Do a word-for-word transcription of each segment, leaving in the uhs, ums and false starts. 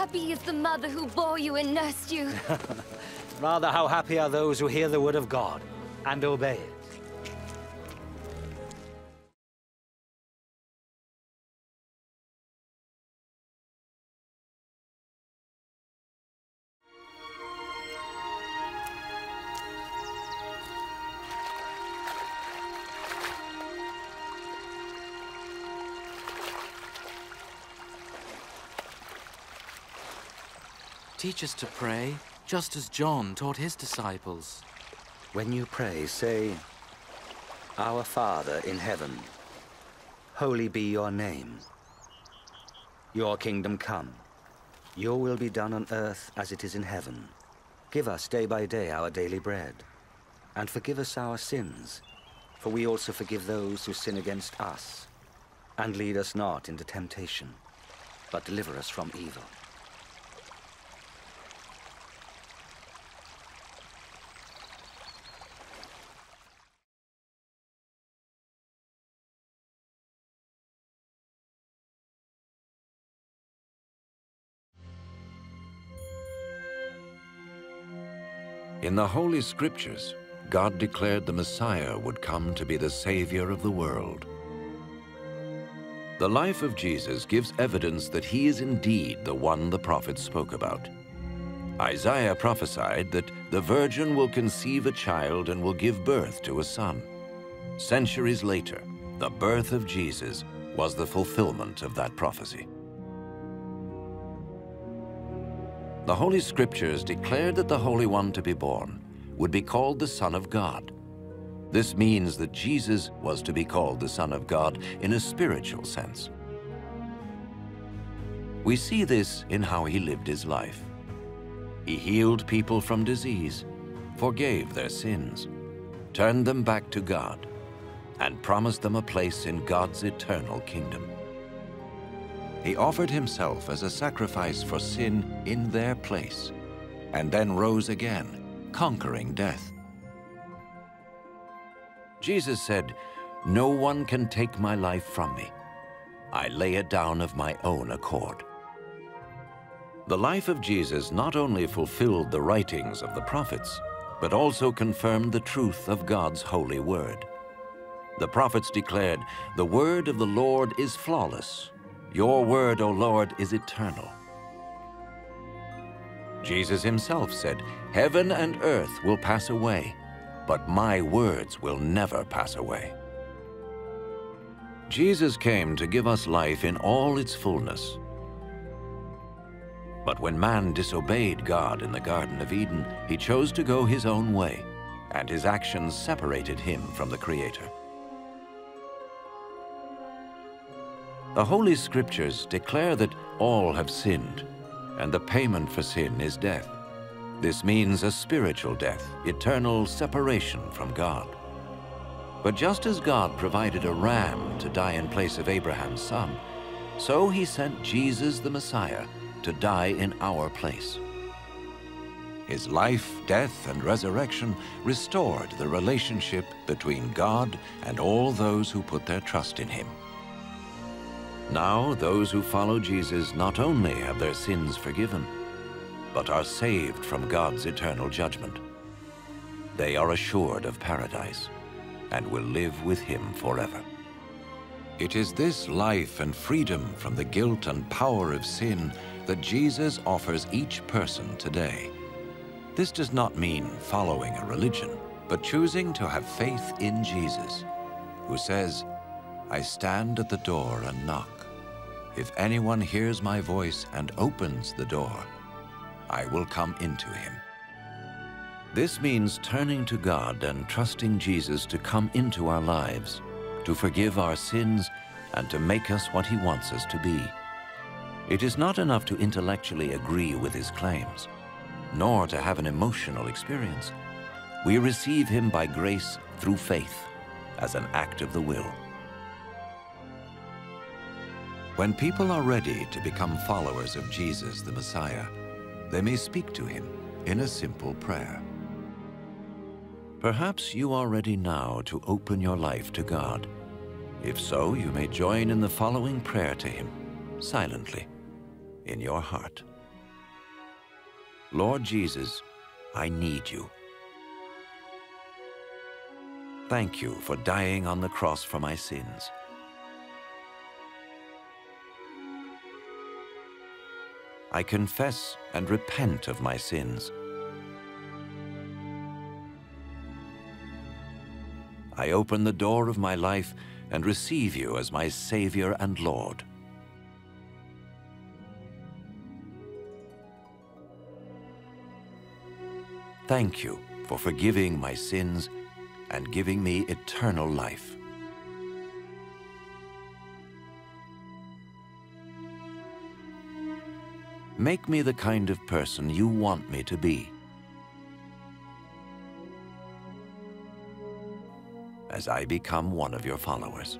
happy is the mother who bore you and nursed you. Rather, how happy are those who hear the word of God and obey it. Teach us to pray, just as John taught his disciples. When you pray, say, Our Father in heaven, holy be your name. Your kingdom come. Your will be done on earth as it is in heaven. Give us day by day our daily bread. And forgive us our sins, for we also forgive those who sin against us. And lead us not into temptation, but deliver us from evil. In the Holy Scriptures, God declared the Messiah would come to be the Savior of the world. The life of Jesus gives evidence that he is indeed the one the prophets spoke about. Isaiah prophesied that the virgin will conceive a child and will give birth to a son. Centuries later, the birth of Jesus was the fulfillment of that prophecy. The Holy Scriptures declared that the Holy One to be born would be called the Son of God. This means that Jesus was to be called the Son of God in a spiritual sense. We see this in how he lived his life. He healed people from disease, forgave their sins, turned them back to God, and promised them a place in God's eternal kingdom. He offered himself as a sacrifice for sin in their place, and then rose again, conquering death. Jesus said, "No one can take my life from me. I lay it down of my own accord." The life of Jesus not only fulfilled the writings of the prophets, but also confirmed the truth of God's holy word. The prophets declared, "The word of the Lord is flawless. Your word, O Lord, is eternal." Jesus himself said, "Heaven and earth will pass away, but my words will never pass away." Jesus came to give us life in all its fullness. But when man disobeyed God in the Garden of Eden, he chose to go his own way, and his actions separated him from the Creator. The Holy Scriptures declare that all have sinned, and the payment for sin is death. This means a spiritual death, eternal separation from God. But just as God provided a ram to die in place of Abraham's son, so he sent Jesus the Messiah to die in our place. His life, death, and resurrection restored the relationship between God and all those who put their trust in him. Now, those who follow Jesus not only have their sins forgiven, but are saved from God's eternal judgment. They are assured of paradise and will live with him forever. It is this life and freedom from the guilt and power of sin that Jesus offers each person today. This does not mean following a religion, but choosing to have faith in Jesus, who says, "I stand at the door and knock. If anyone hears my voice and opens the door, I will come into him." This means turning to God and trusting Jesus to come into our lives, to forgive our sins, and to make us what he wants us to be. It is not enough to intellectually agree with his claims, nor to have an emotional experience. We receive him by grace through faith, as an act of the will. When people are ready to become followers of Jesus the Messiah, they may speak to him in a simple prayer. Perhaps you are ready now to open your life to God. If so, you may join in the following prayer to him, silently, in your heart. Lord Jesus, I need you. Thank you for dying on the cross for my sins. I confess and repent of my sins. I open the door of my life and receive you as my Savior and Lord. Thank you for forgiving my sins and giving me eternal life. Make me the kind of person you want me to be. As I become one of your followers.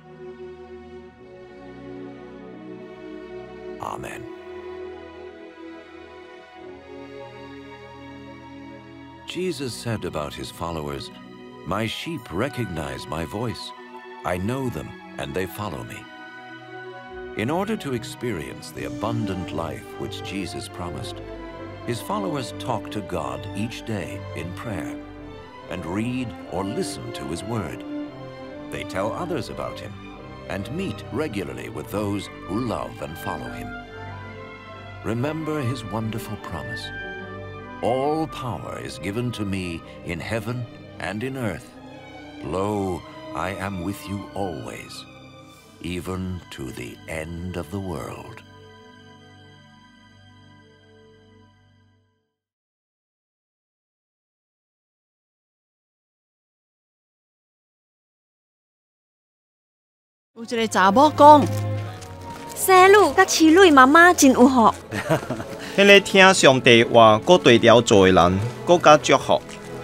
Amen. Jesus said about his followers, "My sheep recognize my voice. I know them, and they follow me." In order to experience the abundant life which Jesus promised, his followers talk to God each day in prayer and read or listen to his word. They tell others about him and meet regularly with those who love and follow him. Remember his wonderful promise. All power is given to me in heaven and in earth. Lo, I am with you always, even to the end of the world. 有一个查某讲， 生女甲饲女妈妈真有福。 迄个听上帝话，搁对调做的人，搁较祝福。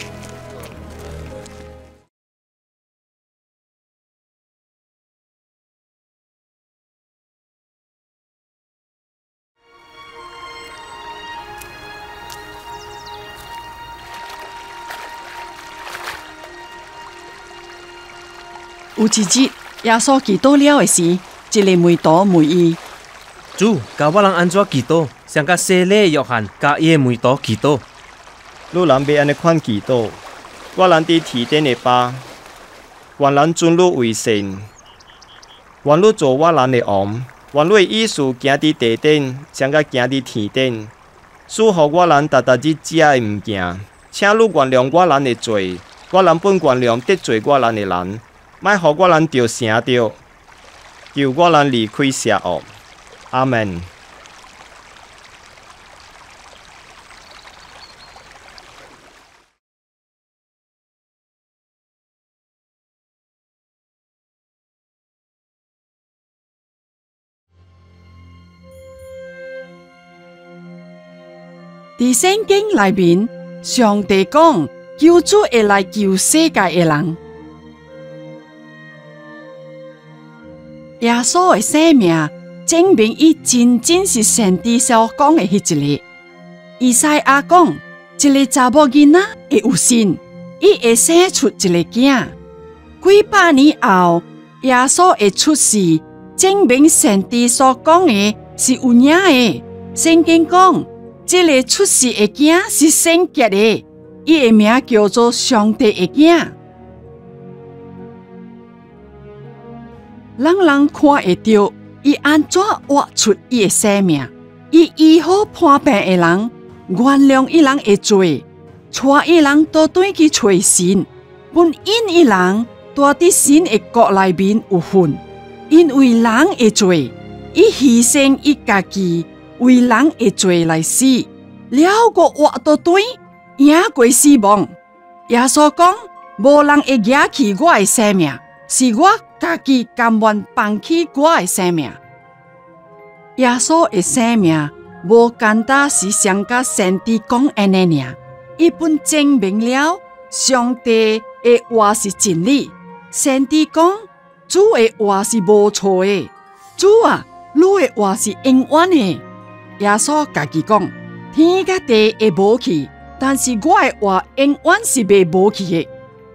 有一日，耶稣祈祷了的时，一个门徒问伊： 主，教我人安怎祈祷？像甲洗礼约翰甲伊的门徒祈祷。 你人要安尼款祈祷，我人伫天顶的爸，愿人尊你为圣，愿你做我人的王，愿你的意思行伫地顶，像甲行伫天顶。赐予我人逐逐日食的物件，请你原谅我人的罪，我人本原谅得罪我人的人，莫互我人着成着，求我人离开邪恶。阿门。 伫圣经内面，上帝讲，救主会来救世界的人。耶稣的生命证明伊真正是上帝所讲的迄一个。以赛亚讲，一个查某囡仔会有信，伊会生出一个囝。几百年后，耶稣会出世，证明上帝所讲的是有影的。圣经讲，这个出世的囝是圣洁的，伊的名叫做上帝的囝。人人看会到伊安怎活出伊的生命，伊医好患病的人，原谅伊人的罪，带伊人倒转去找神，本因伊人住伫神的国内面有份，因为人的罪，伊牺牲伊家己。为人的罪来死，了个活倒转，赢过死亡。耶稣讲，无人会举起我的生命，是我家己甘愿放弃我的生命。耶稣的生命无简单是像甲上帝讲安尼尔，伊本证明了上帝的话是真理。上帝讲，主的话是无错的，主啊，你的话是永远的。耶稣家己讲，天甲地会无去，但是我的话永远是袂无去的。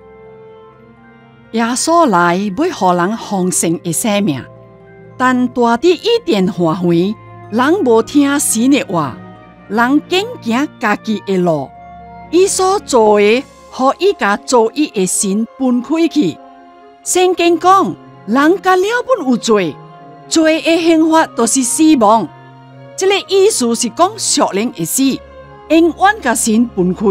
耶稣来要互人丰盛的生命，但大伫伊甸化肥，人无听神的话， 人拣行家己的路，伊所做的，互伊甲做伊的神分开去。圣经讲，人甲了本有罪，罪的刑罚就是死亡。这个意思是讲属灵的死，永远甲神分开。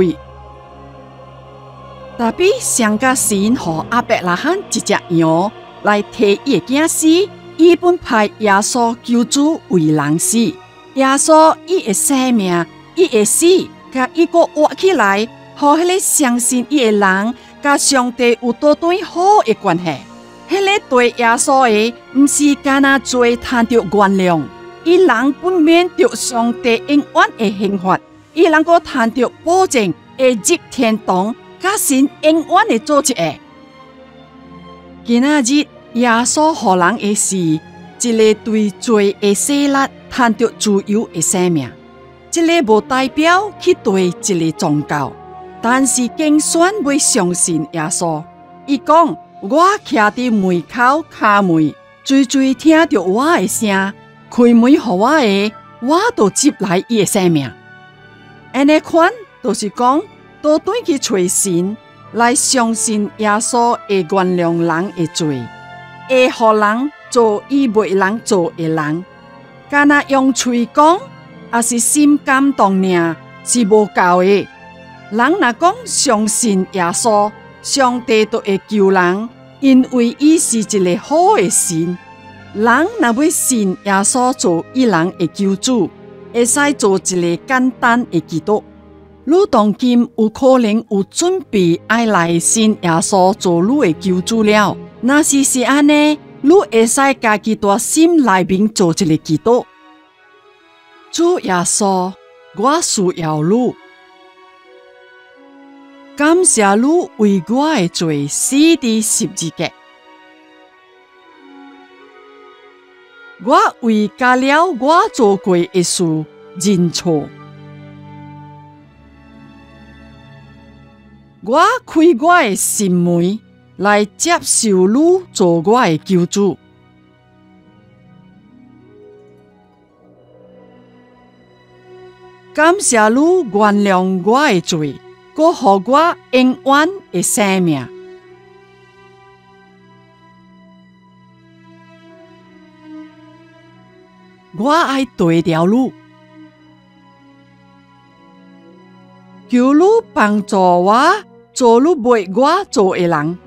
但比上甲神互亚伯拉罕一只羊来替伊的囝死，伊本派耶稣救主为人死。耶稣伊的生命，伊的死，甲伊个活起来，互迄个相信伊的人，甲上帝有多对好的关系。迄个对耶稣的，毋是干那罪贪着原谅，伊人本免着上帝永远的刑罚，伊能够贪着保证会入天堂，甲神永远的做一个。今仔日耶稣互人的是一个对罪的洗力，贪着自由的生命。这个无代表去对一个宗教，但是竞选要相信耶稣。伊讲：我徛伫门口敲门，随随听着我的声，开门予我的，我就接来伊的生命。安尼款就是讲，倒转去找神，来相信耶稣会原谅人的罪，会互人做伊袂人做的人。敢若用嘴讲，也是心感动尔，是无够的。人若讲相信耶稣，上帝就会救人，因为伊是一个好的神。人若要信耶稣做伊人的救主，会使做一个简单的祈祷。你当今有可能有准备爱来信耶稣做你的救主了。若是是安尼，你会使家己在心内面做一个祈祷。主耶稣，我需要你，感谢你为我的罪死伫十字架。我为加了我做过的事认错。我开我的心门来接受你做我的救主。感谢你原谅我的罪，搁予我永远的生命。我爱对调你，求你帮助我做你为我做的人。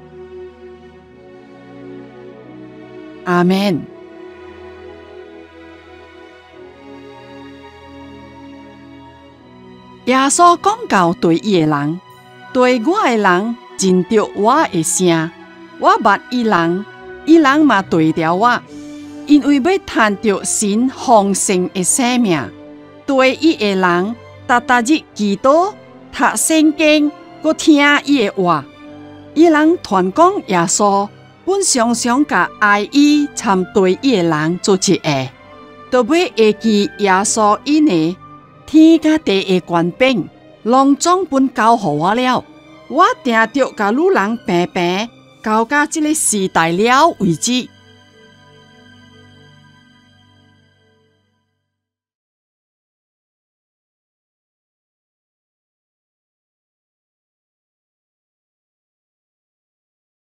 阿們。耶穌講到對伊的人，對我的人認着我的聲，我捌伊人，伊人嘛對調我，因為要賺着神豐盛的生命。對伊的人，逐逐日祈禱、讀聖經，佮聽伊的話。伊人傳講耶穌，本常常甲愛伊、參對伊的人做一個，就要會記耶穌伊呢。天甲地的權柄，攏總本交予我了。我定着甲女人平平交到這個時代了為止。